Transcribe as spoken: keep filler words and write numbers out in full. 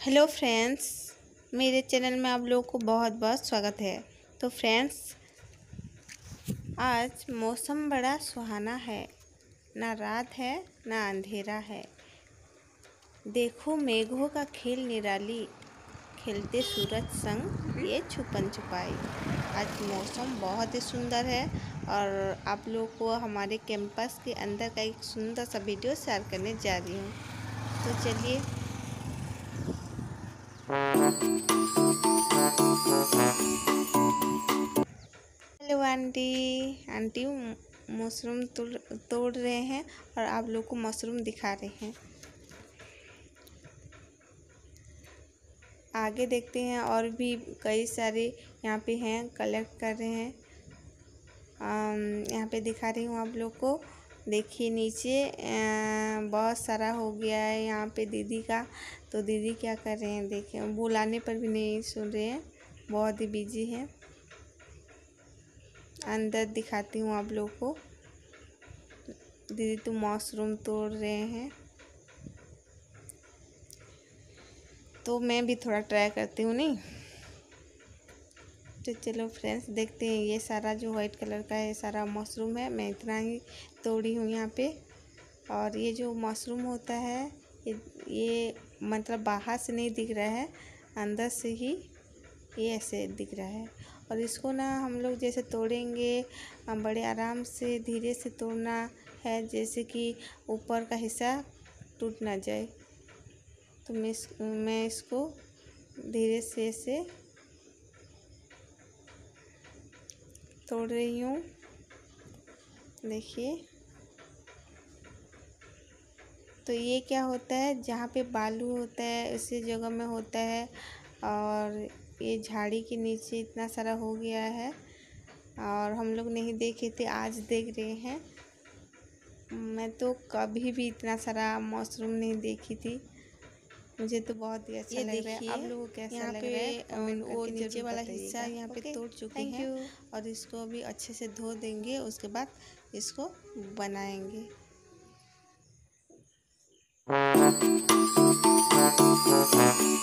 Hello friends, मेरे channel में आप लोगों को बहुत बहुत स्वागत है। तो फ्रेंड्स, आज मौसम बड़ा सुहाना है, ना रात है ना अंधेरा है। देखो मेघों का खेल निराली, खेलते सूरज संग ये छुपन छुपाई। आज मौसम बहुत ही सुंदर है और आप लोगों को हमारे कैंपस के अंदर का एक सुंदर सा वीडियो शेयर करने जा रही हूँ। तो चलिए। हेलो आंटी आंटी मशरूम तोड़ तोड़ रहे हैं और आप लोग को मशरूम दिखा रहे हैं। आगे देखते हैं, और भी कई सारे यहाँ पे हैं, कलेक्ट कर रहे हैं। यहाँ पे दिखा रही हूँ आप लोग को। देखिए नीचे बहुत सारा हो गया है यहाँ पे दीदी का। तो दीदी क्या कर रहे हैं, देखिए बुलाने पर भी नहीं सुन रहे हैं, बहुत ही बिजी हैं। अंदर दिखाती हूँ आप लोग को। दीदी तो मशरूम तोड़ रहे हैं, तो मैं भी थोड़ा ट्राई करती हूँ नहीं। तो चलो फ्रेंड्स, देखते हैं। ये सारा जो वाइट कलर का है सारा मशरूम है, मैं इतना ही तोड़ी हूँ यहाँ पे। और ये जो मशरूम होता है ये, ये मतलब बाहर से नहीं दिख रहा है, अंदर से ही ये ऐसे दिख रहा है। और इसको ना हम लोग जैसे तोड़ेंगे बड़े आराम से, धीरे से तोड़ना है, जैसे कि ऊपर का हिस्सा टूट ना जाए। तो मैं इस, मैं इसको धीरे से से तोड़ रही हूँ। देखिए, तो ये क्या होता है, जहाँ पे बालू होता है उसी जगह में होता है। और ये झाड़ी के नीचे इतना सारा हो गया है और हम लोग नहीं देखे थे, आज देख रहे हैं। मैं तो कभी भी इतना सारा मशरूम नहीं देखी थी, मुझे तो बहुत ही अच्छा लग रहा है। आप लोगों को कैसा लग रहा है? वो नीचे वाला हिस्सा यहाँ पे तोड़ चुके हैं और इसको अभी अच्छे से धो देंगे, उसके बाद इसको बनाएंगे।